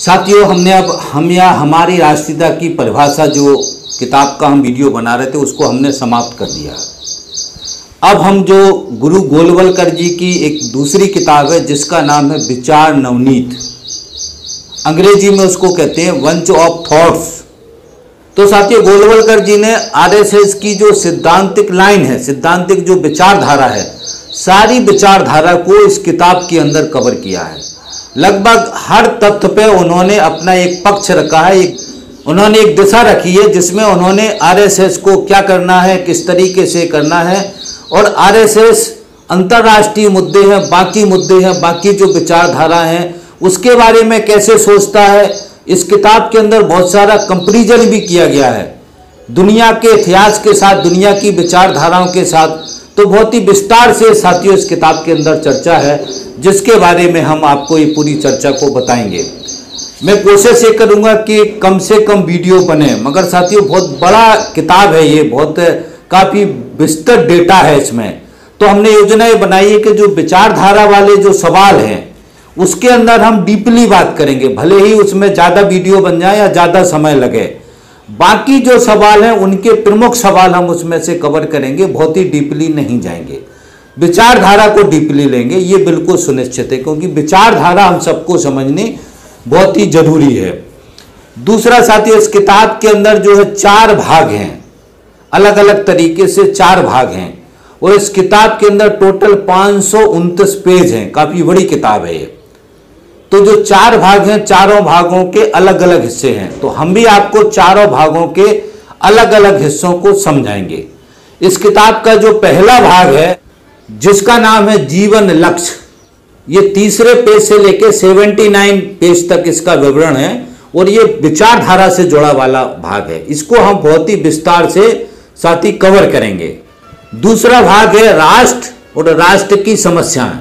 साथियों, हमारी राष्ट्रीयता की परिभाषा जो किताब का हम वीडियो बना रहे थे उसको हमने समाप्त कर दिया। अब हम जो गुरु गोलवलकर जी की एक दूसरी किताब है जिसका नाम है विचार नवनीत, अंग्रेजी में उसको कहते हैं बंच ऑफ थॉट्स। तो साथियों, गोलवलकर जी ने आरएसएस की जो सिद्धांतिक लाइन है, सिद्धांतिक जो विचारधारा है, सारी विचारधारा को इस किताब के अंदर कवर किया है। लगभग हर तथ्य पे उन्होंने अपना एक पक्ष रखा है, उन्होंने एक दिशा रखी है जिसमें उन्होंने आरएसएस को क्या करना है, किस तरीके से करना है, और आरएसएस अंतर्राष्ट्रीय मुद्दे हैं, बाकी मुद्दे हैं, बाकी जो विचारधारा हैं उसके बारे में कैसे सोचता है। इस किताब के अंदर बहुत सारा कंपैरिजन भी किया गया है दुनिया के इतिहास के साथ, दुनिया की विचारधाराओं के साथ। तो बहुत ही विस्तार से साथियों इस किताब के अंदर चर्चा है जिसके बारे में हम आपको ये पूरी चर्चा को बताएंगे। मैं कोशिश ये करूंगा कि कम से कम वीडियो बने, मगर साथियों बहुत बड़ा किताब है ये, बहुत काफ़ी विस्तृत डेटा है इसमें। तो हमने योजना ये बनाई है कि जो विचारधारा वाले जो सवाल हैं उसके अंदर हम डीपली बात करेंगे, भले ही उसमें ज़्यादा वीडियो बन जाए या ज़्यादा समय लगे। बाकी जो सवाल हैं उनके प्रमुख सवाल हम उसमें से कवर करेंगे, बहुत ही डीपली नहीं जाएंगे, विचारधारा को डीपली लेंगे, ये बिल्कुल सुनिश्चित है, क्योंकि विचारधारा हम सबको समझनी बहुत ही जरूरी है। दूसरा साथियों, इस किताब के अंदर जो है 4 भाग हैं, अलग अलग तरीके से 4 भाग हैं, और इस किताब के अंदर टोटल 529 पेज हैं, काफ़ी बड़ी किताब है ये। तो जो 4 भाग हैं, चारों भागों के अलग अलग हिस्से हैं, तो हम भी आपको चारों भागों के अलग अलग हिस्सों को समझाएंगे। इस किताब का जो पहला भाग है जिसका नाम है जीवन लक्ष्य, ये 3रे पेज से लेकर 79 पेज तक इसका विवरण है, और ये विचारधारा से जुड़ा वाला भाग है। इसको हम बहुत ही विस्तार से साथ ही कवर करेंगे। दूसरा भाग है राष्ट्र और राष्ट्र की समस्याएं।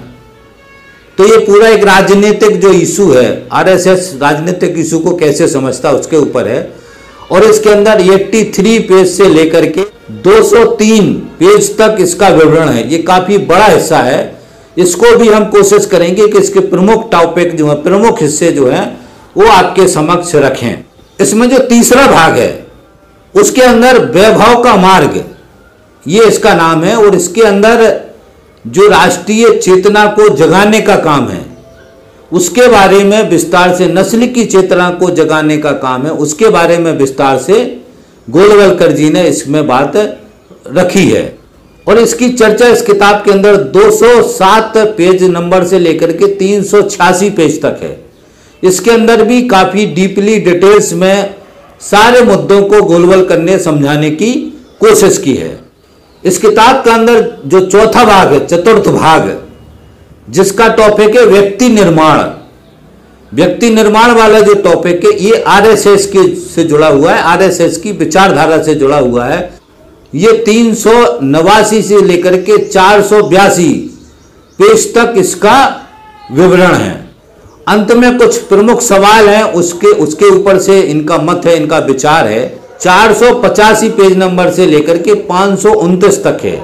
तो ये पूरा एक राजनीतिक जो इशू है, आरएसएस राजनीतिक इशू को कैसे समझता है उसके ऊपर है, और इसके अंदर 83 पेज से लेकर के 203 पेज तक इसका विवरण है। ये काफी बड़ा हिस्सा है, इसको भी हम कोशिश करेंगे कि इसके प्रमुख टॉपिक जो है, प्रमुख हिस्से जो हैं वो आपके समक्ष रखें। इसमें जो तीसरा भाग है उसके अंदर वैभव का मार्ग, ये इसका नाम है, और इसके अंदर जो राष्ट्रीय चेतना को जगाने का काम है उसके बारे में विस्तार से, नस्ल की चेतना को जगाने का काम है उसके बारे में विस्तार से गोलवलकर जी ने इसमें बात रखी है। और इसकी चर्चा इस किताब के अंदर 207 पेज नंबर से लेकर के 386 पेज तक है। इसके अंदर भी काफ़ी डीपली डिटेल्स में सारे मुद्दों को गोलवलकर ने समझाने की कोशिश की है। इस किताब के अंदर जो चौथा भाग है, चतुर्थ भाग, जिसका टॉपिक है व्यक्ति निर्माण, व्यक्ति निर्माण वाला जो टॉपिक है ये आरएसएस के से जुड़ा हुआ है, आरएसएस की विचारधारा से जुड़ा हुआ है। ये 389 से लेकर के 482 पेज तक इसका विवरण है। अंत में कुछ प्रमुख सवाल हैं, उसके ऊपर से इनका मत है, इनका विचार है। 485 पेज नंबर से लेकर के 529 तक है।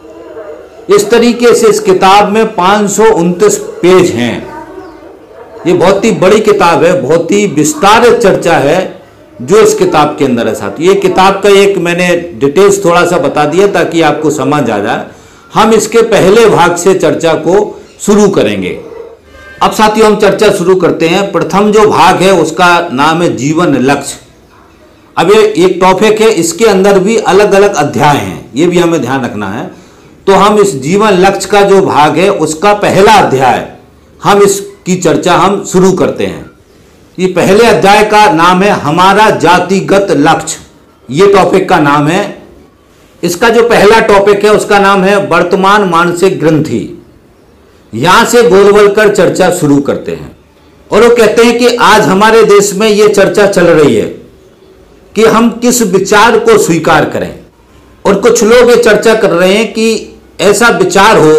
इस तरीके से इस किताब में 529 पेज हैं। ये बहुत ही बड़ी किताब है, बहुत ही विस्तारित चर्चा है जो इस किताब के अंदर है। साथ ये किताब का एक मैंने डिटेल्स थोड़ा सा बता दिया ताकि आपको समझ आ जाए। हम इसके पहले भाग से चर्चा को शुरू करेंगे। अब साथियों हम चर्चा शुरू करते हैं। प्रथम जो भाग है उसका नाम है जीवन लक्ष्य। अब ये एक टॉपिक है, इसके अंदर भी अलग अलग अध्याय हैं, ये भी हमें ध्यान रखना है। तो हम इस जीवन लक्ष्य का जो भाग है उसका पहला अध्याय, हम इसकी चर्चा हम शुरू करते हैं। ये पहले अध्याय का नाम है हमारा जातिगत लक्ष्य, ये टॉपिक का नाम है। इसका जो पहला टॉपिक है उसका नाम है वर्तमान मानसिक ग्रंथि। यहां से गोलवलकर चर्चा शुरू करते हैं, और वो कहते हैं कि आज हमारे देश में ये चर्चा चल रही है कि हम किस विचार को स्वीकार करें। और कुछ लोग ये चर्चा कर रहे हैं कि ऐसा विचार हो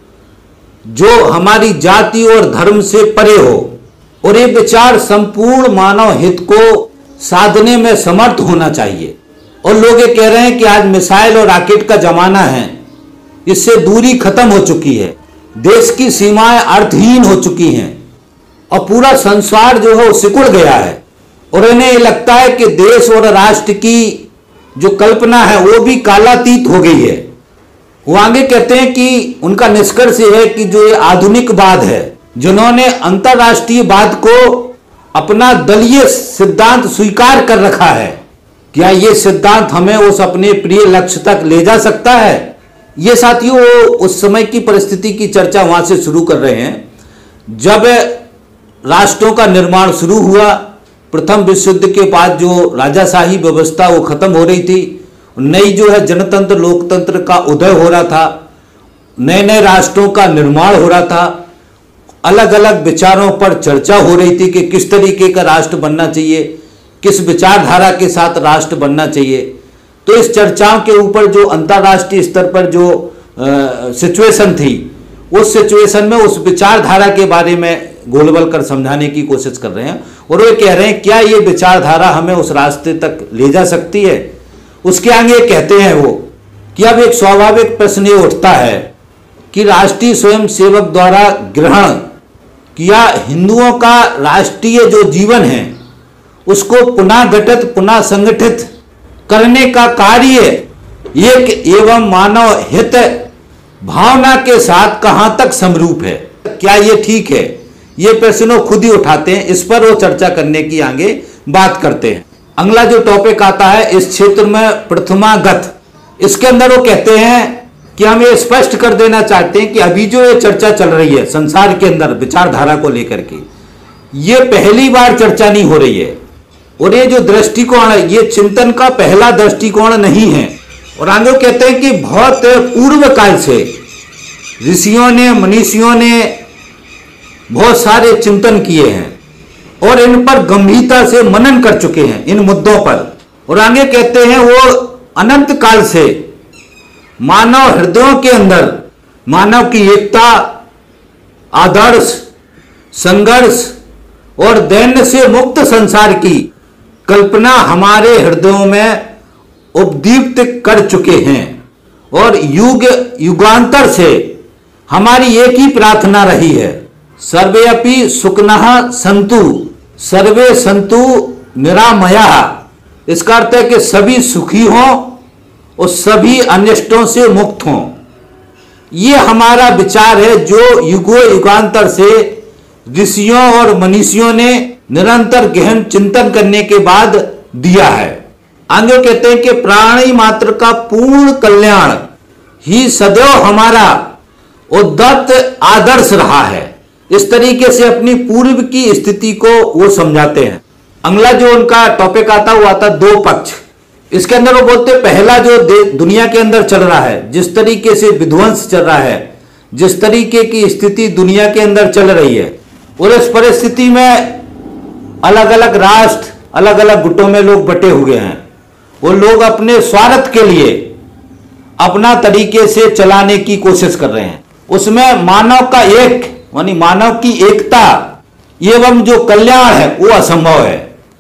जो हमारी जाति और धर्म से परे हो, और ये विचार संपूर्ण मानव हित को साधने में समर्थ होना चाहिए। और लोग ये कह रहे हैं कि आज मिसाइल और रॉकेट का जमाना है, इससे दूरी खत्म हो चुकी है, देश की सीमाएं अर्थहीन हो चुकी हैं, और पूरा संसार जो है वो सिकुड़ गया है और इन्हें लगता है कि देश और राष्ट्र की जो कल्पना है वो भी कालातीत हो गई है। वो आगे कहते हैं कि उनका निष्कर्ष ये है कि जो ये आधुनिकवाद है, जिन्होंने अंतर्राष्ट्रीयवाद को अपना दलीय सिद्धांत स्वीकार कर रखा है, क्या ये सिद्धांत हमें उस अपने प्रिय लक्ष्य तक ले जा सकता है? ये साथियों उस समय की परिस्थिति की चर्चा वहां से शुरू कर रहे हैं जब राष्ट्रों का निर्माण शुरू हुआ। प्रथम विश्व युद्ध के बाद जो राजाशाही व्यवस्था वो खत्म हो रही थी, नई जो है जनतंत्र लोकतंत्र का उदय हो रहा था, नए नए राष्ट्रों का निर्माण हो रहा था, अलग अलग विचारों पर चर्चा हो रही थी कि किस तरीके का राष्ट्र बनना चाहिए, किस विचारधारा के साथ राष्ट्र बनना चाहिए। तो इस चर्चाओं के ऊपर जो अंतर्राष्ट्रीय स्तर पर जो सिचुएशन थी, उस सिचुएशन में उस विचारधारा के बारे में गोलवलकर समझाने की कोशिश कर रहे हैं और वे कह रहे हैं क्या ये विचारधारा हमें उस रास्ते तक ले जा सकती है। उसके आगे कहते हैं वो कि अब एक स्वाभाविक प्रश्न ये उठता है कि राष्ट्रीय स्वयंसेवक द्वारा ग्रहण किया हिंदुओं का राष्ट्रीय जो जीवन है उसको पुनः गठित पुनः संगठित करने का कार्य एक एवं मानव हित भावना के साथ कहां तक समरूप है, क्या ये ठीक है? ये प्रश्न खुद ही उठाते हैं, इस पर वो चर्चा करने की आगे बात करते हैं। अगला जो टॉपिक आता है इस क्षेत्र में प्रथमागत, इसके अंदर वो कहते हैं कि हम ये स्पष्ट कर देना चाहते हैं कि अभी जो ये चर्चा चल रही है संसार के अंदर विचारधारा को लेकर के, ये पहली बार चर्चा नहीं हो रही है और ये जो दृष्टिकोण है ये चिंतन का पहला दृष्टिकोण नहीं है। और आगे कहते हैं कि बहुत पूर्व काल से ऋषियों ने मनीषियों ने बहुत सारे चिंतन किए हैं और इन पर गंभीरता से मनन कर चुके हैं इन मुद्दों पर। और आगे कहते हैं वो अनंत काल से मानव हृदयों के अंदर मानव की एकता, आदर्श, संघर्ष और दैन्य से मुक्त संसार की कल्पना हमारे हृदयों में उपदीप्त कर चुके हैं और युग युगांतर से हमारी एक ही प्रार्थना रही है, सर्वे अपि सुखनः सन्तु सर्वे सन्तु निरामयाः। इसका अर्थ है कि सभी सुखी हों और सभी अनिष्टों से मुक्त हों। ये हमारा विचार है जो युगो युगांतर से ऋषियों और मनीषियों ने निरंतर गहन चिंतन करने के बाद दिया है। आगे कहते हैं कि प्राणी मात्र का पूर्ण कल्याण ही सदैव हमारा उद्धत आदर्श रहा है। इस तरीके से अपनी पूर्व की स्थिति को वो समझाते हैं। अगला जो उनका टॉपिक आता वो आता दो पक्ष। इसके अंदर वो बोलते पहला जो दुनिया के अंदर चल रहा है, जिस तरीके से विध्वंस चल रहा है, जिस तरीके की स्थिति दुनिया के अंदर चल रही है और इस परिस्थिति में अलग अलग राष्ट्र अलग अलग गुटों में लोग बटे हुए हैं। वो लोग अपने स्वार्थ के लिए अपना तरीके से चलाने की कोशिश कर रहे हैं। उसमें मानव का एक यानी मानव की एकता एवं जो कल्याण है वो असंभव है।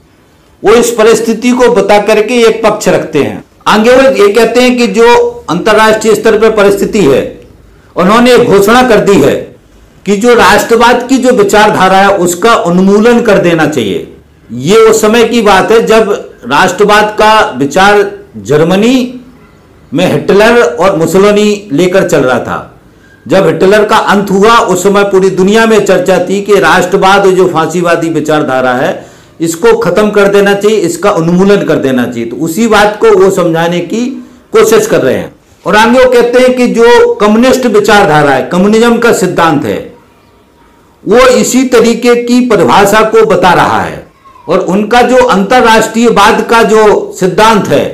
वो इस परिस्थिति को बता करके एक पक्ष रखते हैं। आगे वो ये कहते हैं कि जो अंतर्राष्ट्रीय स्तर पर परिस्थिति है उन्होंने घोषणा कर दी है कि जो राष्ट्रवाद की जो विचारधारा है उसका उन्मूलन कर देना चाहिए। ये उस समय की बात है जब राष्ट्रवाद का विचार जर्मनी में हिटलर और मुसोलिनी लेकर चल रहा था। जब हिटलर का अंत हुआ उस समय पूरी दुनिया में चर्चा थी कि राष्ट्रवाद जो फांसीवादी विचारधारा है इसको खत्म कर देना चाहिए, इसका उन्मूलन कर देना चाहिए। तो उसी बात को वो समझाने की कोशिश कर रहे हैं। और आगे वो कहते हैं कि जो कम्युनिस्ट विचारधारा है, कम्युनिज्म का सिद्धांत है, वो इसी तरीके की परिभाषा को बता रहा है और उनका जो अंतर्राष्ट्रीयवाद का जो सिद्धांत है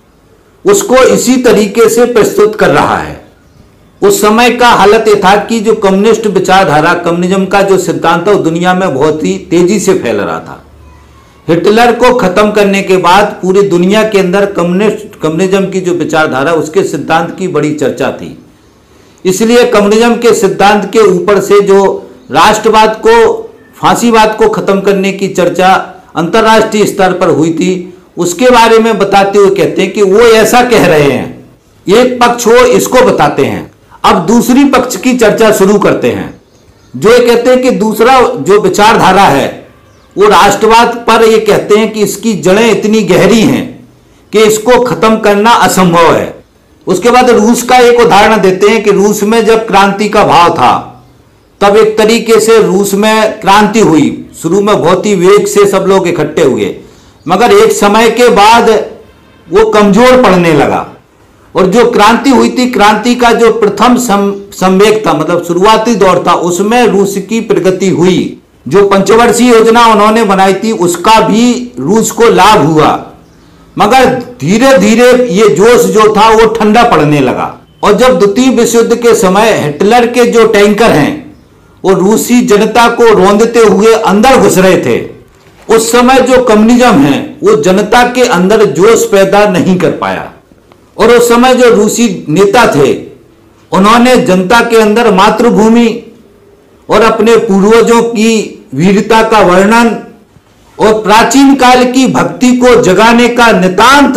उसको इसी तरीके से प्रस्तुत कर रहा है। उस समय का हालत यह था कि जो कम्युनिस्ट विचारधारा कम्युनिज्म का जो सिद्धांत था वो दुनिया में बहुत ही तेजी से फैल रहा था। हिटलर को खत्म करने के बाद पूरी दुनिया के अंदर कम्युनिज्म की जो विचारधारा उसके सिद्धांत की बड़ी चर्चा थी। इसलिए कम्युनिज्म के सिद्धांत के ऊपर से जो राष्ट्रवाद को फांसीवाद को खत्म करने की चर्चा अंतर्राष्ट्रीय स्तर पर हुई थी उसके बारे में बताते हुए कहते हैं कि वो ऐसा कह रहे हैं। एक पक्ष वो इसको बताते हैं। अब दूसरी पक्ष की चर्चा शुरू करते हैं जो ये कहते हैं कि दूसरा जो विचारधारा है वो राष्ट्रवाद पर ये कहते हैं कि इसकी जड़ें इतनी गहरी हैं कि इसको खत्म करना असंभव है। उसके बाद रूस का एक उदाहरण देते हैं कि रूस में जब क्रांति का भाव था तब एक तरीके से रूस में क्रांति हुई। शुरू में बहुत ही वेग से सब लोग इकट्ठे हुए, मगर एक समय के बाद वो कमजोर पड़ने लगा। और जो क्रांति हुई थी, क्रांति का जो प्रथम संवेग था, मतलब शुरुआती दौर था, उसमें रूस की प्रगति हुई। जो पंचवर्षीय योजना उन्होंने बनाई थी उसका भी रूस को लाभ हुआ, मगर धीरे धीरे ये जोश जो था वो ठंडा पड़ने लगा। और जब द्वितीय विश्व युद्ध के समय हिटलर के जो टैंकर हैं वो रूसी जनता को रौंदते हुए अंदर घुस रहे थे, उस समय जो कम्युनिज्म है वो जनता के अंदर जोश पैदा नहीं कर पाया। और उस समय जो रूसी नेता थे उन्होंने जनता के अंदर मातृभूमि और अपने पूर्वजों की वीरता का वर्णन और प्राचीन काल की भक्ति को जगाने का नितांत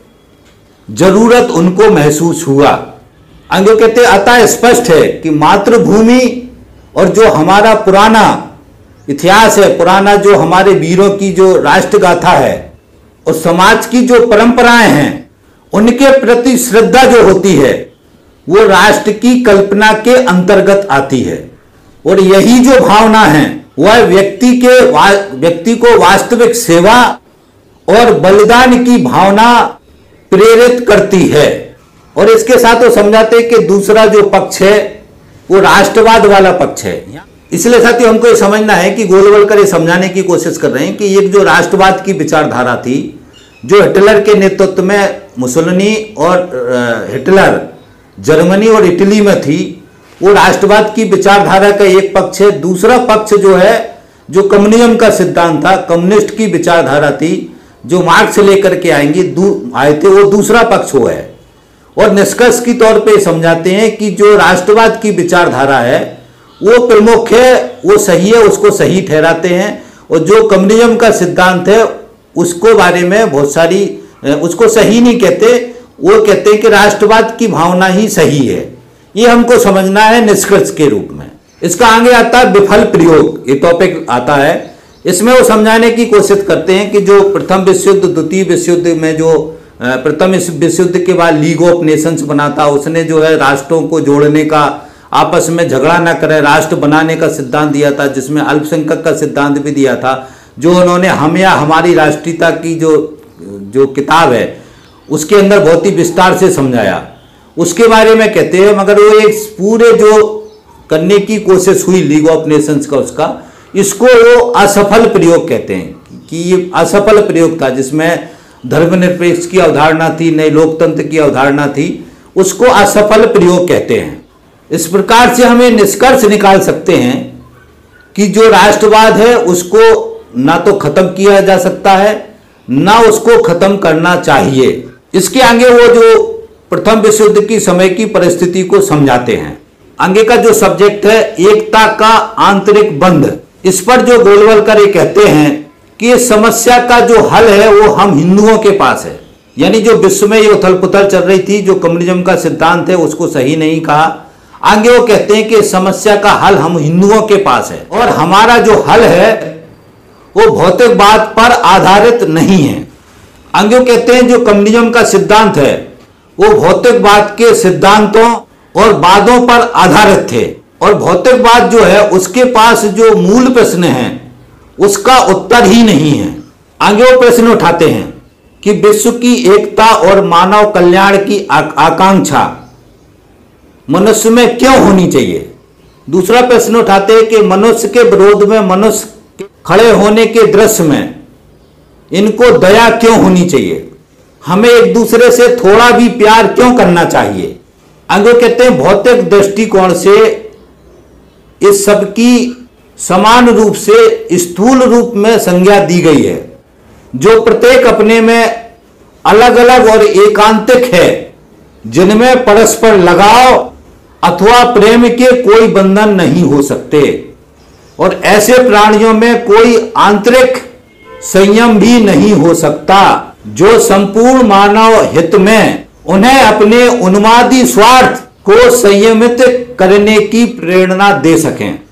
जरूरत उनको महसूस हुआ। आगे कहते अतः स्पष्ट है कि मातृभूमि और जो हमारा पुराना इतिहास है, पुराना जो हमारे वीरों की जो राष्ट्रगाथा है और समाज की जो परंपराएं हैं, उनके प्रति श्रद्धा जो होती है वो राष्ट्र की कल्पना के अंतर्गत आती है। और यही जो भावना है वह व्यक्ति को वास्तविक सेवा और बलिदान की भावना प्रेरित करती है। और इसके साथ वो समझाते हैं कि दूसरा जो पक्ष है वो राष्ट्रवाद वाला पक्ष है। इसलिए साथियों हमको ये समझना है कि गोलवलकर ये समझाने की कोशिश कर रहे हैं कि एक जो राष्ट्रवाद की विचारधारा थी, जो हिटलर के नेतृत्व में मुसोलिनी और हिटलर जर्मनी और इटली में थी, वो राष्ट्रवाद की विचारधारा का एक पक्ष है। दूसरा पक्ष जो है, जो कम्युनिज्म का सिद्धांत था, कम्युनिस्ट की विचारधारा थी, जो मार्क्स लेकर के आए थे, वो दूसरा पक्ष वो है। और निष्कर्ष की तौर पे समझाते हैं कि जो राष्ट्रवाद की विचारधारा है वो प्रमुख है, वो सही है, उसको सही ठहराते हैं। और जो कम्युनिज्म का सिद्धांत है उसको बारे में बहुत सारी, उसको सही नहीं कहते, वो कहते हैं कि राष्ट्रवाद की भावना ही सही है। ये हमको समझना है निष्कर्ष के रूप में। इसका आगे आता है विफल प्रयोग, ये टॉपिक आता है। इसमें वो समझाने की कोशिश करते हैं कि जो प्रथम विश्व युद्ध, द्वितीय विश्व युद्ध में जो प्रथम विश्व युद्ध के बाद लीग ऑफ नेशंस बना था, उसने जो है राष्ट्रों को जोड़ने का, आपस में झगड़ा ना करें, राष्ट्र बनाने का सिद्धांत दिया था, जिसमें अल्पसंख्यक का सिद्धांत भी दिया था, जो उन्होंने हम या हमारी राष्ट्रीयता की जो किताब है उसके अंदर बहुत ही विस्तार से समझाया। उसके बारे में कहते हैं, मगर वो एक पूरे जो करने की कोशिश हुई लीग ऑफ नेशंस का, उसका इसको वो असफल प्रयोग कहते हैं कि ये असफल प्रयोग था, जिसमें धर्मनिरपेक्ष की अवधारणा थी, नई लोकतंत्र की अवधारणा थी, उसको असफल प्रयोग कहते हैं। इस प्रकार से हमें निष्कर्ष निकाल सकते हैं कि जो राष्ट्रवाद है उसको ना तो खत्म किया जा सकता है, ना उसको खत्म करना चाहिए। इसके आगे वो जो प्रथम विश्व युद्ध की समय की परिस्थिति को समझाते हैं। आगे का जो सब्जेक्ट है एकता का आंतरिक बंध, इस पर जो गोलवलकर ये कहते हैं कि इस समस्या का जो हल है वो हम हिंदुओं के पास है। यानी जो विश्व में ये उथल पुथल चल रही थी, जो कम्युनिज्म का सिद्धांत है उसको सही नहीं कहा। आगे वो कहते हैं कि इस समस्या का हल हम हिंदुओं के पास है, और हमारा जो हल है वो भौतिकवाद पर आधारित नहीं है। आगे वो कहते हैं जो कम्युनिज्म का सिद्धांत है वो भौतिकवाद के सिद्धांतों और वादों पर आधारित थे, और भौतिकवाद जो है उसके पास जो मूल प्रश्न है उसका उत्तर ही नहीं है। आगे वो प्रश्न उठाते हैं कि विश्व की एकता और मानव कल्याण की आकांक्षा मनुष्य में क्यों होनी चाहिए। दूसरा प्रश्न उठाते हैं कि मनुष्य के विरोध में, मनुष्य खड़े होने के दृश्य में इनको दया क्यों होनी चाहिए, हमें एक दूसरे से थोड़ा भी प्यार क्यों करना चाहिए। आगे कहते हैं भौतिक दृष्टिकोण से इस सब की समान रूप से स्थूल रूप में संज्ञा दी गई है, जो प्रत्येक अपने में अलग अलग और एकांतिक है, जिनमें परस्पर लगाव अथवा प्रेम के कोई बंधन नहीं हो सकते, और ऐसे प्राणियों में कोई आंतरिक संयम भी नहीं हो सकता जो संपूर्ण मानव हित में उन्हें अपने उन्मादी स्वार्थ को संयमित करने की प्रेरणा दे सकें।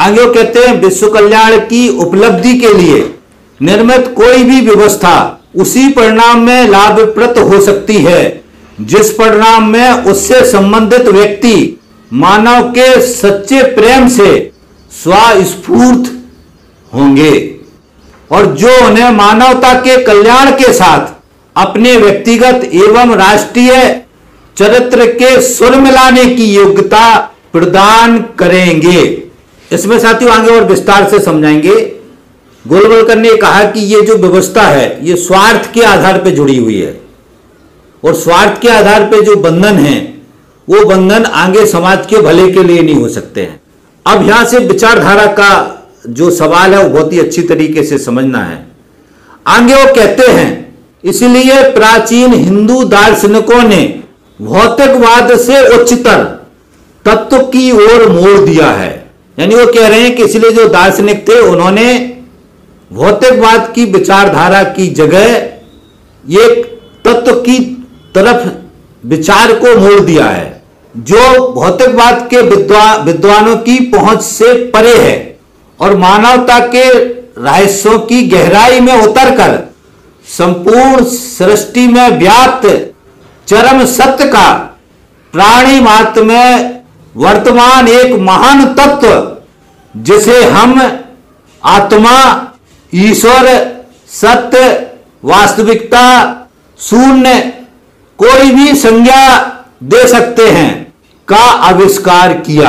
आगे वो कहते हैं विश्व कल्याण की उपलब्धि के लिए निर्मित कोई भी व्यवस्था उसी परिणाम में लाभप्रद हो सकती है जिस परिणाम में उससे संबंधित व्यक्ति मानव के सच्चे प्रेम से स्वस्फूर्त होंगे और जो उन्हें मानवता के कल्याण के साथ अपने व्यक्तिगत एवं राष्ट्रीय चरित्र के सुर मिलाने की योग्यता प्रदान करेंगे। इसमें साथियों आगे और विस्तार से समझाएंगे। गोलवलकर ने कहा कि ये जो व्यवस्था है ये स्वार्थ के आधार पर जुड़ी हुई है और स्वार्थ के आधार पर जो बंधन है वो बंधन आगे समाज के भले के लिए नहीं हो सकते हैं। अब यहां से विचारधारा का जो सवाल है वो बहुत ही अच्छी तरीके से समझना है। आगे वो कहते हैं इसलिए प्राचीन हिंदू दार्शनिकों ने भौतिकवाद से उच्चतर तत्व की ओर मोड़ दिया है। यानी वो कह रहे हैं कि इसलिए जो दार्शनिक थे उन्होंने भौतिकवाद की विचारधारा की जगह एक तत्व की तरफ विचार को मोड़ दिया है जो भौतिकवाद के विद्वानों की पहुंच से परे है और मानवता के रहस्यों की गहराई में उतरकर संपूर्ण सृष्टि में व्याप्त चरम सत्य का प्राणी मात्र में वर्तमान एक महान तत्व जिसे हम आत्मा, ईश्वर, सत्य, वास्तविकता, शून्य कोई भी संज्ञा दे सकते हैं का आविष्कार किया।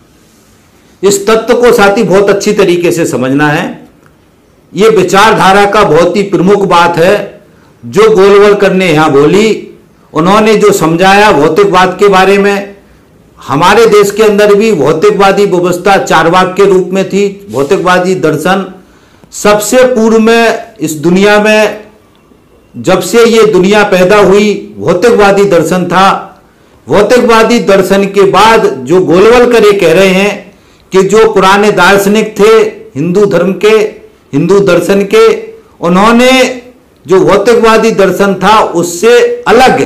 इस तत्व को साथी बहुत अच्छी तरीके से समझना है। यह विचारधारा का बहुत ही प्रमुख बात है जो गोलवलकर ने यहां बोली। उन्होंने जो समझाया भौतिकवाद के बारे में, हमारे देश के अंदर भी भौतिकवादी व्यवस्था चारवाक के रूप में थी। भौतिकवादी दर्शन सबसे पूर्व में इस दुनिया में जब से ये दुनिया पैदा हुई भौतिकवादी दर्शन था। भौतिकवादी दर्शन के बाद जो गोलवलकर ये कह रहे हैं कि जो पुराने दार्शनिक थे हिंदू धर्म के, हिंदू दर्शन के, उन्होंने जो भौतिकवादी दर्शन था उससे अलग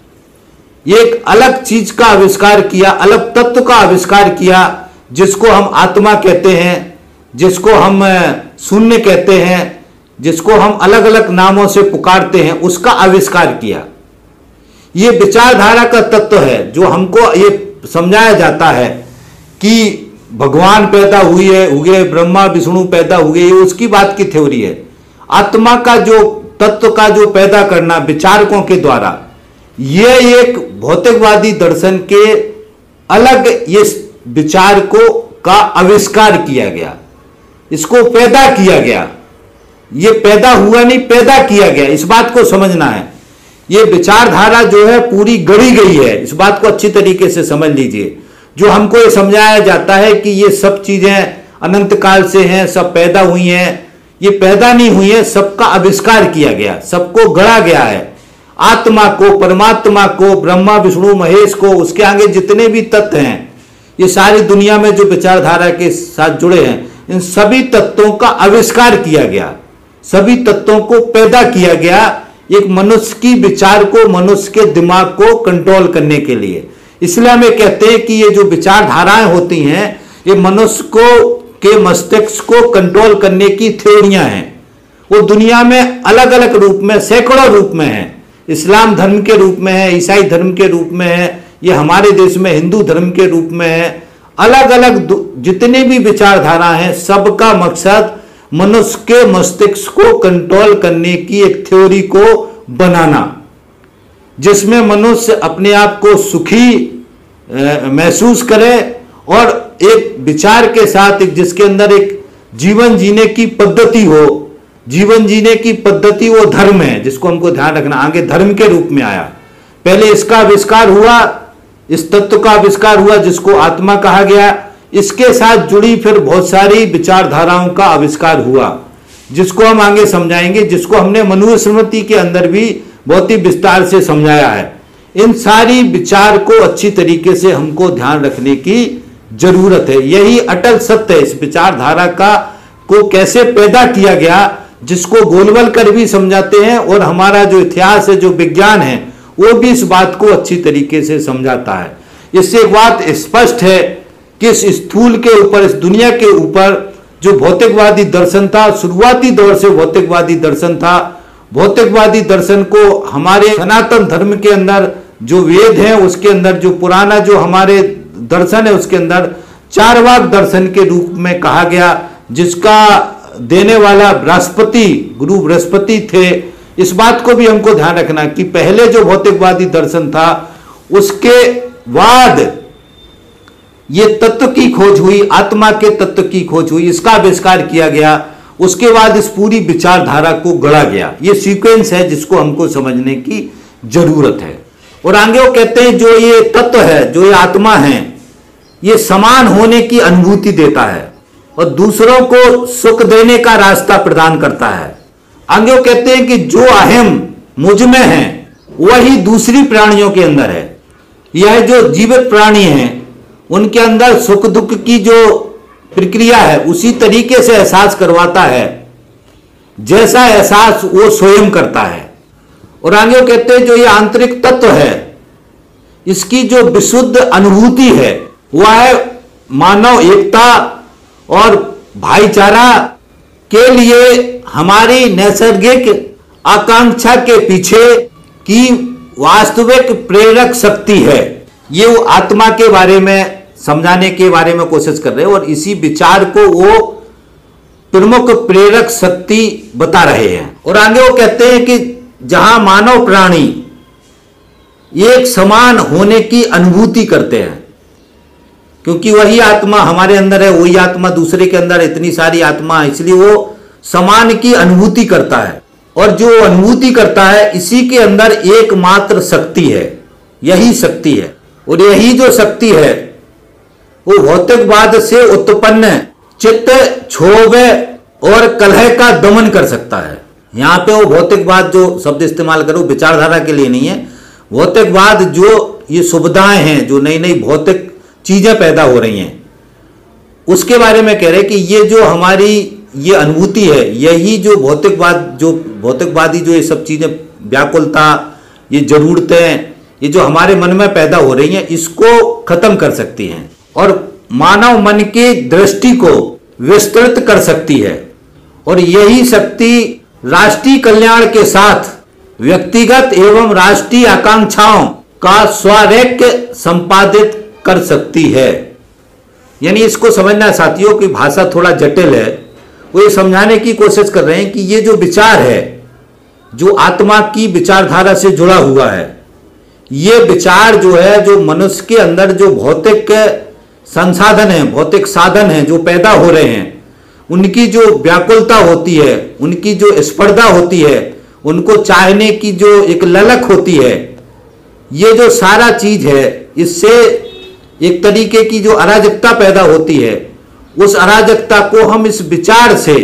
एक अलग चीज का आविष्कार किया, अलग तत्व का आविष्कार किया जिसको हम आत्मा कहते हैं, जिसको हम शून्य कहते हैं, जिसको हम अलग अलग नामों से पुकारते हैं, उसका आविष्कार किया। ये विचारधारा का तत्व है जो हमको ये समझाया जाता है कि भगवान पैदा हुए, ब्रह्मा विष्णु पैदा हुए, उसकी बात की थ्योरी है। आत्मा का जो तत्व का जो पैदा करना विचारकों के द्वारा, ये एक भौतिकवादी दर्शन के अलग ये विचार को का आविष्कार किया गया, इसको पैदा किया गया। ये पैदा हुआ नहीं, पैदा किया गया, इस बात को समझना है। ये विचारधारा जो है पूरी गढ़ी गई है, इस बात को अच्छी तरीके से समझ लीजिए। जो हमको ये समझाया जाता है कि ये सब चीजें अनंत काल से हैं, सब पैदा हुई हैं, ये पैदा नहीं हुई है, सबका आविष्कार किया गया, सबको गढ़ा गया है। आत्मा को, परमात्मा को, ब्रह्मा विष्णु महेश को, उसके आगे जितने भी तत्व हैं, ये सारी दुनिया में जो विचारधारा के साथ जुड़े हैं, इन सभी तत्वों का आविष्कार किया गया, सभी तत्वों को पैदा किया गया एक मनुष्य की विचार को, मनुष्य के दिमाग को कंट्रोल करने के लिए। इसलिए हमें कहते हैं कि ये जो विचारधाराएं होती हैं ये मनुष्य को के मस्तिष्क को कंट्रोल करने की थ्योरियां हैं। वो दुनिया में अलग अलग रूप में, सैकड़ों रूप में है। इस्लाम धर्म के रूप में है, ईसाई धर्म के रूप में है, ये हमारे देश में हिंदू धर्म के रूप में है। अलग अलग जितने भी विचारधारा हैं सबका मकसद मनुष्य के मस्तिष्क को कंट्रोल करने की एक थ्योरी को बनाना, जिसमें मनुष्य अपने आप को सुखी महसूस करे और एक विचार के साथ जिसके अंदर एक जीवन जीने की पद्धति हो। जीवन जीने की पद्धति वो धर्म है जिसको हमको ध्यान रखना। आगे धर्म के रूप में आया, पहले इसका आविष्कार हुआ, इस तत्व का आविष्कार हुआ जिसको आत्मा कहा गया। इसके साथ जुड़ी फिर बहुत सारी विचारधाराओं का आविष्कार हुआ जिसको हम आगे समझाएंगे, जिसको हमने मनुस्मृति के अंदर भी बहुत ही विस्तार से समझाया है। इन सारी विचार को अच्छी तरीके से हमको ध्यान रखने की जरूरत है। यही अटल सत्य है इस विचारधारा का को कैसे पैदा किया गया, जिसको गोलवलकर भी समझाते हैं और हमारा जो इतिहास है, जो विज्ञान है, वो भी इस बात को अच्छी तरीके से समझाता है। इससे एक बात स्पष्ट है कि इस स्थूल के ऊपर, इस दुनिया के ऊपर जो भौतिकवादी दर्शन था, शुरुआती दौर से भौतिकवादी दर्शन था, भौतिकवादी दर्शन को हमारे सनातन धर्म के अंदर जो वेद है उसके अंदर, जो पुराना जो हमारे दर्शन है उसके अंदर चारवाक दर्शन के रूप में कहा गया, जिसका देने वाला बृहस्पति, गुरु बृहस्पति थे। इस बात को भी हमको ध्यान रखना कि पहले जो भौतिकवादी दर्शन था उसके बाद ये तत्व की खोज हुई, आत्मा के तत्व की खोज हुई, इसका आविष्कार किया गया, उसके बाद इस पूरी विचारधारा को गढ़ा गया। ये सीक्वेंस है जिसको हमको समझने की जरूरत है। और आगे वो कहते हैं जो ये तत्व है, जो ये आत्मा है, ये समान होने की अनुभूति देता है और दूसरों को सुख देने का रास्ता प्रदान करता है। आगे वो कहते हैं कि जो अहम मुझ में है वही दूसरी प्राणियों के अंदर है। यह जो जीवित प्राणी हैं उनके अंदर सुख दुख की जो प्रक्रिया है उसी तरीके से एहसास करवाता है जैसा एहसास वो स्वयं करता है। और आगे वो कहते हैं जो ये आंतरिक तत्व है इसकी जो विशुद्ध अनुभूति है वह है मानव एकता और भाईचारा के लिए हमारी नैसर्गिक आकांक्षा के पीछे की वास्तविक प्रेरक शक्ति है। ये वो आत्मा के बारे में समझाने के बारे में कोशिश कर रहे हैं और इसी विचार को वो प्रमुख प्रेरक शक्ति बता रहे हैं। और आगे वो कहते हैं कि जहां मानव प्राणी एक समान होने की अनुभूति करते हैं, क्योंकि वही आत्मा हमारे अंदर है, वही आत्मा दूसरे के अंदर, इतनी सारी आत्मा है, इसलिए वो समान की अनुभूति करता है। और जो अनुभूति करता है इसी के अंदर एकमात्र शक्ति है, यही शक्ति है। और यही जो शक्ति है वो भौतिकवाद से उत्पन्न चित्त क्षोभ और कलह का दमन कर सकता है। यहां पे वो भौतिकवाद जो शब्द इस्तेमाल करो विचारधारा के लिए नहीं है। भौतिकवाद जो ये सुविधाएं हैं, जो नई नई भौतिक चीजें पैदा हो रही हैं, उसके बारे में कह रहे हैं कि ये जो हमारी ये अनुभूति है, यही जो भौतिकवाद, जो भौतिकवादी जो ये सब चीजें, व्याकुलता, ये जरूरतें, ये जो हमारे मन में पैदा हो रही हैं, इसको खत्म कर सकती हैं और मानव मन की दृष्टि को विस्तृत कर सकती है। और यही शक्ति राष्ट्रीय कल्याण के साथ व्यक्तिगत एवं राष्ट्रीय आकांक्षाओं का स्वैक्य संपादित कर सकती है। यानी इसको समझना साथियों की भाषा थोड़ा जटिल है, वो ये समझाने की कोशिश कर रहे हैं कि ये जो विचार है जो आत्मा की विचारधारा से जुड़ा हुआ है, ये विचार जो है, जो मनुष्य के अंदर जो भौतिक संसाधन है, भौतिक साधन है जो पैदा हो रहे हैं, उनकी जो व्याकुलता होती है, उनकी जो स्पर्धा होती है, उनको चाहने की जो एक ललक होती है, ये जो सारा चीज है, इससे एक तरीके की जो अराजकता पैदा होती है, उस अराजकता को हम इस विचार से,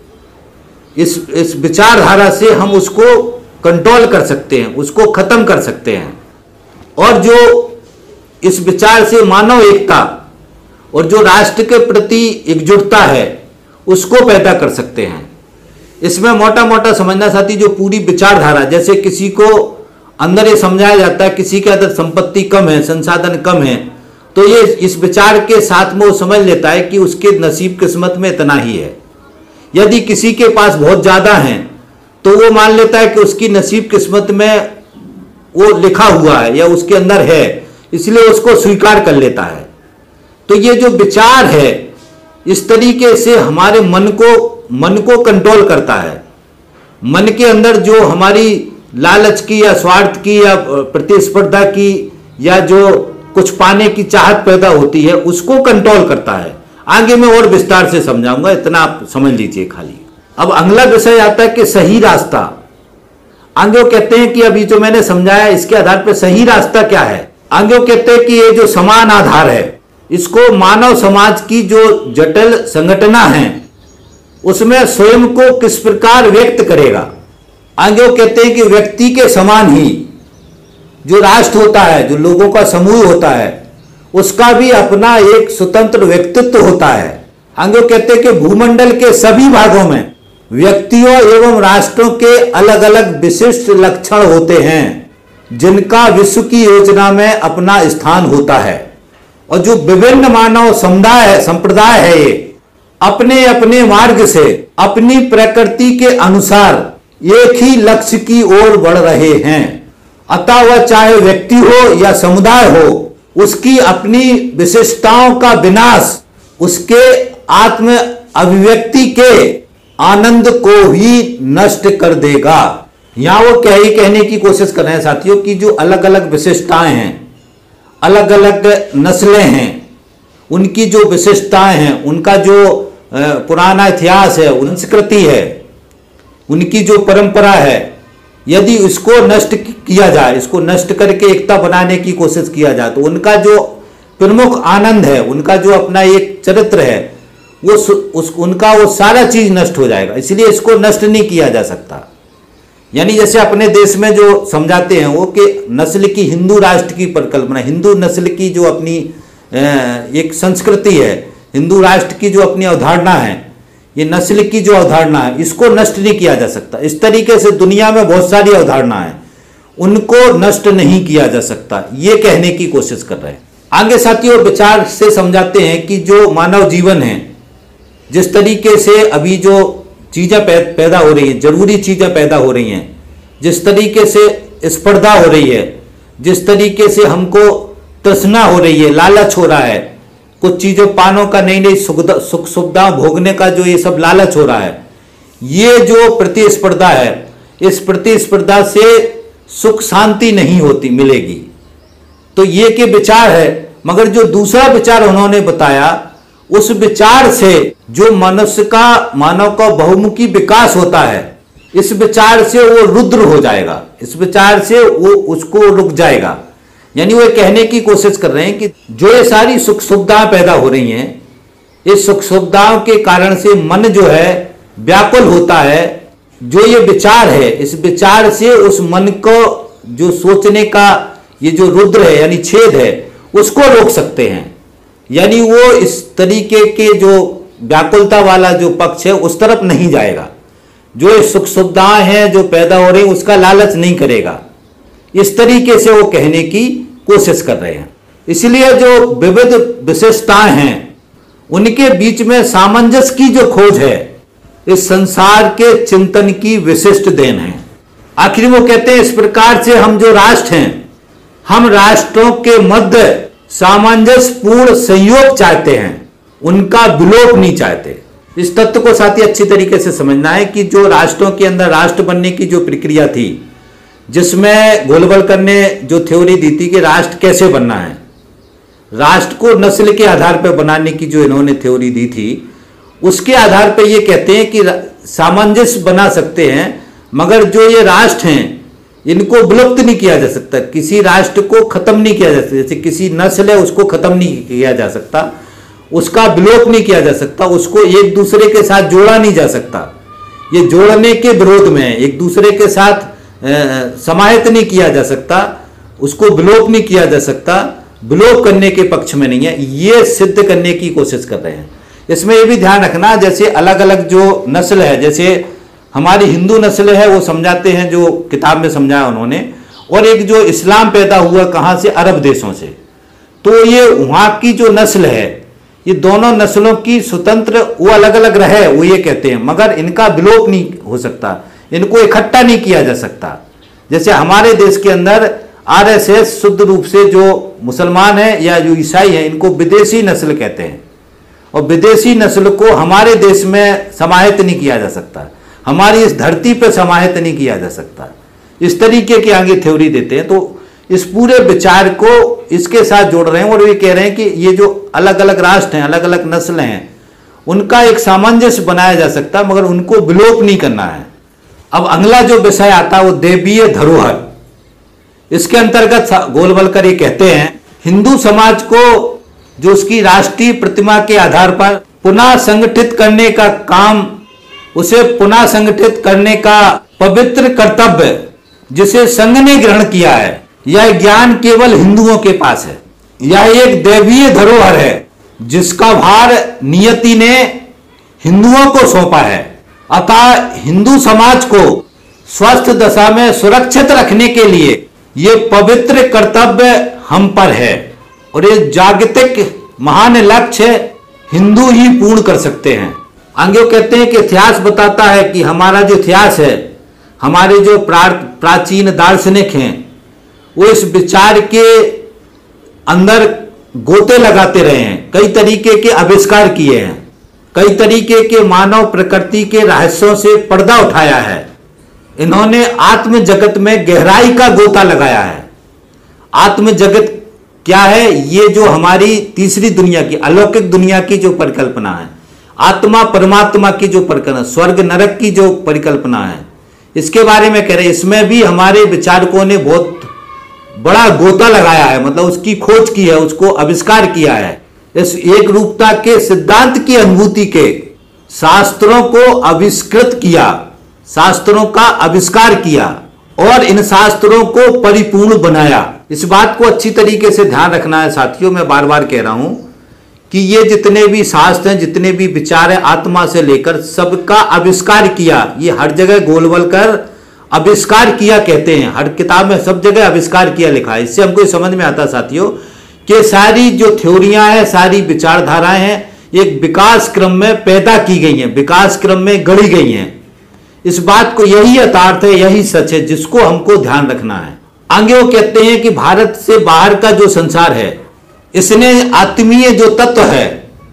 इस विचारधारा से हम उसको कंट्रोल कर सकते हैं, उसको खत्म कर सकते हैं। और जो इस विचार से मानव एकता और जो राष्ट्र के प्रति एकजुटता है उसको पैदा कर सकते हैं। इसमें मोटा मोटा समझना साथी, जो पूरी विचारधारा, जैसे किसी को अंदर ये समझाया जाता है किसी के अंदर संपत्ति कम है, संसाधन कम है, तो ये इस विचार के साथ में वो समझ लेता है कि उसके नसीब किस्मत में इतना ही है। यदि किसी के पास बहुत ज्यादा है तो वो मान लेता है कि उसकी नसीब किस्मत में वो लिखा हुआ है या उसके अंदर है, इसलिए उसको स्वीकार कर लेता है। तो ये जो विचार है इस तरीके से हमारे मन को कंट्रोल करता है। मन के अंदर जो हमारी लालच की या स्वार्थ की या प्रतिस्पर्धा की या जो कुछ पाने की चाहत पैदा होती है उसको कंट्रोल करता है। आगे मैं और विस्तार से समझाऊंगा, इतना आप समझ लीजिए खाली। अब अगला विषय आता है कि सही रास्ता। आगे वो कहते हैं कि अभी जो मैंने समझाया इसके आधार पर सही रास्ता क्या है। आगे वो कहते हैं कि ये जो समान आधार है इसको मानव समाज की जो जटिल संगठना है उसमें स्वयं को किस प्रकार व्यक्त करेगा। आगे वो कहते हैं कि व्यक्ति के समान ही जो राष्ट्र होता है, जो लोगों का समूह होता है, उसका भी अपना एक स्वतंत्र व्यक्तित्व होता है। आगे वो कहते हैं कि भूमंडल के सभी भागों में व्यक्तियों एवं राष्ट्रों के अलग अलग विशिष्ट लक्षण होते हैं जिनका विश्व की योजना में अपना स्थान होता है। और जो विभिन्न मानव समुदाय है, संप्रदाय है, ये अपने अपने मार्ग से अपनी प्रकृति के अनुसार एक ही लक्ष्य की ओर बढ़ रहे हैं। अतः वह चाहे व्यक्ति हो या समुदाय हो, उसकी अपनी विशेषताओं का विनाश उसके आत्म अभिव्यक्ति के आनंद को ही नष्ट कर देगा। यहां वो कहने की कोशिश कर रहे हैं साथियों कि जो अलग अलग विशेषताएं हैं, अलग अलग नस्लें हैं, उनकी जो विशेषताएं हैं, उनका जो पुराना इतिहास है, संस्कृति है, उनकी जो परंपरा है, यदि इसको नष्ट किया जाए, इसको नष्ट करके एकता बनाने की कोशिश किया जाए, तो उनका जो प्रमुख आनंद है, उनका जो अपना एक चरित्र है, उनका वो सारा चीज नष्ट हो जाएगा। इसलिए इसको नष्ट नहीं किया जा सकता। यानी जैसे अपने देश में जो समझाते हैं वो कि नस्ल की, हिंदू राष्ट्र की परिकल्पना, हिंदू नस्ल की जो अपनी एक संस्कृति है, हिंदू राष्ट्र की जो अपनी अवधारणा है, ये नस्ल की जो अवधारणा है, इसको नष्ट नहीं किया जा सकता। इस तरीके से दुनिया में बहुत सारी अवधारणा है, उनको नष्ट नहीं किया जा सकता, ये कहने की कोशिश कर रहे हैं। आगे साथियों विचार से समझाते हैं कि जो मानव जीवन है, जिस तरीके से अभी जो चीजें पैदा हो रही हैं, जरूरी चीजें पैदा हो रही हैं, जिस तरीके से स्पर्धा हो रही है, जिस तरीके से हमको तृष्णा हो रही है, लालच हो रहा है, कुछ चीजों पानों का, नई नई सुख सुविधा भोगने का जो ये सब लालच हो रहा है, ये जो प्रतिस्पर्धा है, इस प्रतिस्पर्धा से सुख शांति नहीं होती मिलेगी। तो ये के विचार है। मगर जो दूसरा विचार उन्होंने बताया, उस विचार से जो मानव का बहुमुखी विकास होता है, इस विचार से वो रुद्र हो जाएगा, इस विचार से वो उसको रुक जाएगा। यानी वो कहने की कोशिश कर रहे हैं कि जो ये सारी सुख सुविधाएं पैदा हो रही हैं, इस सुख सुविधाओं के कारण से मन जो है व्याकुल होता है। जो ये विचार है, इस विचार से उस मन को जो सोचने का ये जो रुद्र है यानी छेद है, उसको रोक सकते हैं। यानी वो इस तरीके के जो व्याकुलता वाला जो पक्ष है उस तरफ नहीं जाएगा। जो सुख सुविधाएं हैं जो पैदा हो रही उसका लालच नहीं करेगा। इस तरीके से वो कहने की कोशिश कर रहे हैं। इसलिए जो विविध विशेषताएं हैं उनके बीच में सामंजस्य की जो खोज है, इस संसार के चिंतन की विशिष्ट देन है। आखिर वो कहते हैं इस प्रकार से हम जो राष्ट्र हैं, हम राष्ट्रों के मध्य सामंजस्यपूर्ण संयोग चाहते हैं, उनका विलोप नहीं चाहते। इस तत्व को साथी अच्छी तरीके से समझना है कि जो राष्ट्रों के अंदर राष्ट्र बनने की जो प्रक्रिया थी, जिसमें गोलवलकर ने जो थ्योरी दी थी कि राष्ट्र कैसे बनना है, राष्ट्र को नस्ल के आधार पर बनाने की जो इन्होंने थ्योरी दी थी, उसके आधार पर ये कहते हैं कि सामंजस्य बना सकते हैं, मगर जो ये राष्ट्र हैं इनको विलुप्त नहीं किया जा सकता, किसी राष्ट्र को खत्म नहीं किया जा सकता। जैसे किसी नस्ल है उसको खत्म नहीं किया जा सकता, उसका विलोप नहीं किया जा सकता, उसको एक दूसरे के साथ जोड़ा नहीं जा सकता। ये जोड़ने के विरोध में है, एक दूसरे के साथ समाहित नहीं किया जा सकता, उसको विलोप नहीं किया जा सकता, विलोप करने के पक्ष में नहीं है, ये सिद्ध करने की कोशिश कर रहे हैं। इसमें यह भी ध्यान रखना, जैसे अलग अलग जो नस्ल है, जैसे हमारी हिंदू नस्ल है वो समझाते हैं, जो किताब में समझाया उन्होंने, और एक जो इस्लाम पैदा हुआ कहाँ से, अरब देशों से। तो ये वहाँ की जो नस्ल है, ये दोनों नस्लों की स्वतंत्र वो अलग अलग रहे, वो ये कहते हैं, मगर इनका विलोप नहीं हो सकता, इनको इकट्ठा नहीं किया जा सकता। जैसे हमारे देश के अंदर आरएसएस शुद्ध रूप से जो मुसलमान है या जो ईसाई है, इनको विदेशी नस्ल कहते हैं, और विदेशी नस्ल को हमारे देश में समाहित नहीं किया जा सकता, हमारी इस धरती पर समाहित नहीं किया जा सकता। इस तरीके की आगे थ्योरी देते हैं। तो इस पूरे विचार को इसके साथ जोड़ रहे हैं और ये कह रहे हैं कि ये जो अलग अलग राष्ट्र हैं, अलग अलग नस्लें हैं, उनका एक सामंजस्य बनाया जा सकता है, मगर उनको विलोप नहीं करना है। अब अगला जो विषय आता है वो देवीय धरोहर। इसके अंतर्गत गोलवलकर ये कहते हैं, हिंदू समाज को जो उसकी राष्ट्रीय प्रतिमा के आधार पर पुनः संगठित करने का काम, उसे पुनः संगठित करने का पवित्र कर्तव्य जिसे संघ ने ग्रहण किया है, यह ज्ञान केवल हिंदुओं के पास है। यह एक दैवीय धरोहर है जिसका भार नियति ने हिंदुओं को सौंपा है। अतः हिंदू समाज को स्वस्थ दशा में सुरक्षित रखने के लिए यह पवित्र कर्तव्य हम पर है। और ये जागतिक महान लक्ष्य हिंदू ही पूर्ण कर सकते हैं। आगे वो कहते हैं कि इतिहास बताता है कि हमारा जो इतिहास है, हमारे जो प्राचीन दार्शनिक हैं, वो इस विचार के अंदर गोते लगाते रहे हैं, कई तरीके के आविष्कार किए हैं, कई तरीके के मानव प्रकृति के रहस्यों से पर्दा उठाया है। इन्होंने आत्म जगत में गहराई का गोता लगाया है। आत्म जगत क्या है? ये जो हमारी तीसरी दुनिया की, अलौकिक दुनिया की जो परिकल्पना है, आत्मा परमात्मा की जो परिकल्पना, स्वर्ग नरक की जो परिकल्पना है, इसके बारे में कह रहे हैं। इसमें भी हमारे विचारकों ने बहुत बड़ा गोता लगाया है, मतलब उसकी खोज की है, उसको आविष्कार किया है। इस एक रूपता के सिद्धांत की अनुभूति के शास्त्रों को आविष्कृत किया, शास्त्रों का आविष्कार किया और इन शास्त्रों को परिपूर्ण बनाया। इस बात को अच्छी तरीके से ध्यान रखना है साथियों। मैं बार बार कह रहा हूं कि ये जितने भी शास्त्र हैं, जितने भी विचार हैं, आत्मा से लेकर सबका आविष्कार किया। ये हर जगह गोलवलकर आविष्कार किया कहते हैं, हर किताब में सब जगह आविष्कार किया लिखा है। इससे हमको समझ में आता साथियों कि सारी जो थ्योरियां हैं, सारी विचारधाराएं हैं, एक विकास क्रम में पैदा की गई हैं, विकास क्रम में गढ़ी गई हैं। इस बात को, यही यथार्थ है, यही सच है जिसको हमको ध्यान रखना है। आगे वो कहते हैं कि भारत से बाहर का जो संसार है, इसने आत्मीय जो तत्व है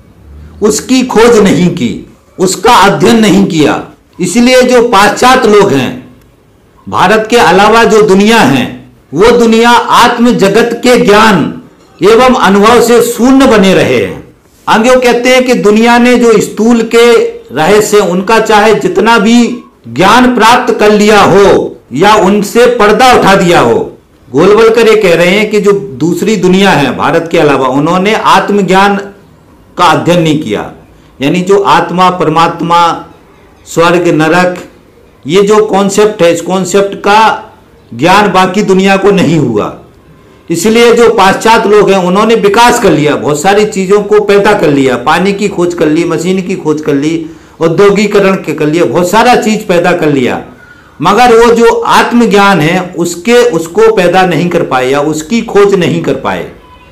उसकी खोज नहीं की, उसका अध्ययन नहीं किया। इसलिए जो पाश्चात्य लोग हैं, भारत के अलावा जो दुनिया है, वो दुनिया आत्म जगत के ज्ञान एवं अनुभव से शून्य बने रहे हैं। आगे वो कहते हैं कि दुनिया ने जो स्थूल के रहस्य, उनका चाहे जितना भी ज्ञान प्राप्त कर लिया हो या उनसे पर्दा उठा दिया हो, गोलवलकर ये कह रहे हैं कि जो दूसरी दुनिया है भारत के अलावा, उन्होंने आत्मज्ञान का अध्ययन नहीं किया। यानी जो आत्मा परमात्मा, स्वर्ग नरक, ये जो कॉन्सेप्ट है, इस कॉन्सेप्ट का ज्ञान बाकी दुनिया को नहीं हुआ। इसलिए जो पाश्चात्य लोग हैं, उन्होंने विकास कर लिया, बहुत सारी चीजों को पैदा कर लिया, पानी की खोज कर ली, मशीन की खोज कर ली, औद्योगिकरण कर लिया, बहुत सारा चीज पैदा कर लिया, मगर वो जो आत्मज्ञान है उसको पैदा नहीं कर पाए या उसकी खोज नहीं कर पाए।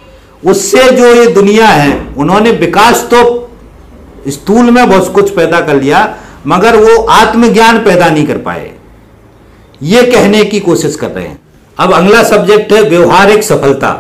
उससे जो ये दुनिया है, उन्होंने विकास तो स्थूल में बहुत कुछ पैदा कर लिया, मगर वो आत्मज्ञान पैदा नहीं कर पाए, ये कहने की कोशिश कर रहे हैं। अब अगला सब्जेक्ट है व्यवहारिक सफलता।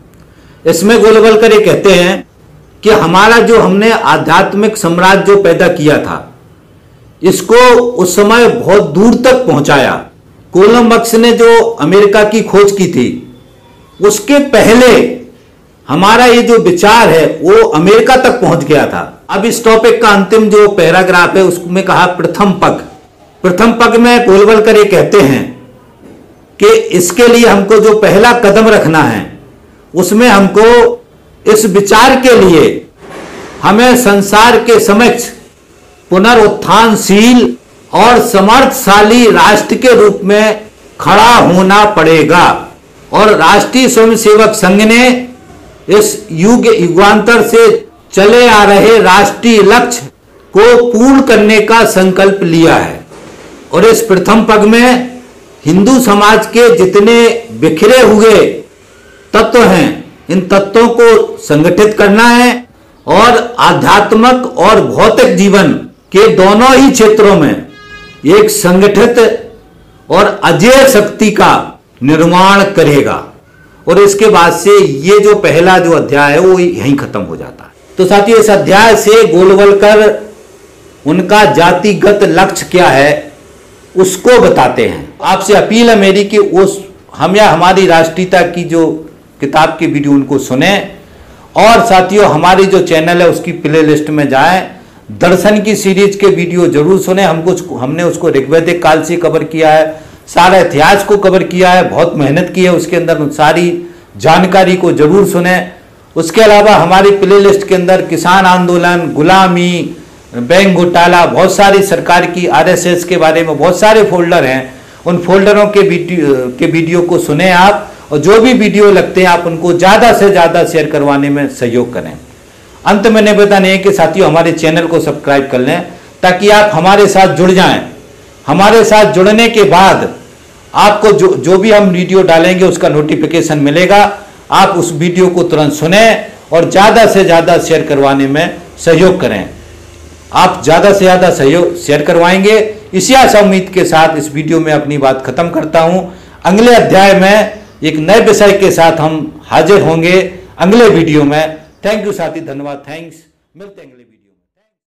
इसमें गोलवलकर ये कहते हैं कि हमारा जो हमने आध्यात्मिक साम्राज्य जो पैदा किया था, इसको उस समय बहुत दूर तक पहुंचाया। कोलंबस ने जो अमेरिका की खोज की थी, उसके पहले हमारा ये जो विचार है वो अमेरिका तक पहुंच गया था। अब इस टॉपिक का अंतिम जो पैराग्राफ है उसमें कहा प्रथम पग। प्रथम पग में गोलवलकर ये कहते हैं कि इसके लिए हमको जो पहला कदम रखना है, उसमें हमको इस विचार के लिए हमें संसार के समक्ष पुनरुत्थानशील और समर्थशाली राष्ट्र के रूप में खड़ा होना पड़ेगा। और राष्ट्रीय स्वयंसेवक संघ ने इस युगांतर से चले आ रहे राष्ट्रीय लक्ष्य को पूर्ण करने का संकल्प लिया है। और इस प्रथम पग में हिंदू समाज के जितने बिखरे हुए तत्व हैं, इन तत्वों को संगठित करना है और आध्यात्मिक और भौतिक जीवन के दोनों ही क्षेत्रों में एक संगठित और अजेय शक्ति का निर्माण करेगा। और इसके बाद से ये जो पहला जो अध्याय है वो यहीं खत्म हो जाता है। तो साथियों, इस अध्याय से गोलवलकर उनका जातिगत लक्ष्य क्या है उसको बताते हैं। आपसे अपील है मेरी कि उस हम या हमारी राष्ट्रीयता की जो किताब की वीडियो उनको सुने, और साथियों हमारी जो चैनल है उसकी प्लेलिस्ट में जाएं, दर्शन की सीरीज के वीडियो जरूर सुने। हमने उसको ऋग्वैदिक काल से कवर किया है, सारा इतिहास को कवर किया है, बहुत मेहनत की है उसके अंदर, सारी जानकारी को जरूर सुने। उसके अलावा हमारी प्लेलिस्ट के अंदर किसान आंदोलन, गुलामी, बैंक घोटाला, बहुत सारी सरकार की आरएसएस के बारे में बहुत सारे फोल्डर हैं, उन फोल्डरों के वीडियो को सुने आप, और जो भी वीडियो लगते हैं आप उनको ज़्यादा से ज़्यादा शेयर करवाने में सहयोग करें। अंत में निवेदन है कि साथियों हमारे चैनल को सब्सक्राइब कर लें ताकि आप हमारे साथ जुड़ जाएं। हमारे साथ जुड़ने के बाद आपको जो भी हम वीडियो डालेंगे उसका नोटिफिकेशन मिलेगा। आप उस वीडियो को तुरंत सुने और ज़्यादा से ज़्यादा शेयर करवाने में सहयोग करें। आप ज़्यादा से ज़्यादा सहयोग शेयर करवाएंगे, इसी आशा उम्मीद के साथ इस वीडियो में अपनी बात खत्म करता हूं। अगले अध्याय में एक नए विषय के साथ हम हाजिर होंगे अगले वीडियो में। थैंक यू साथी, धन्यवाद, थैंक्स। मिलते हैं अगले वीडियो।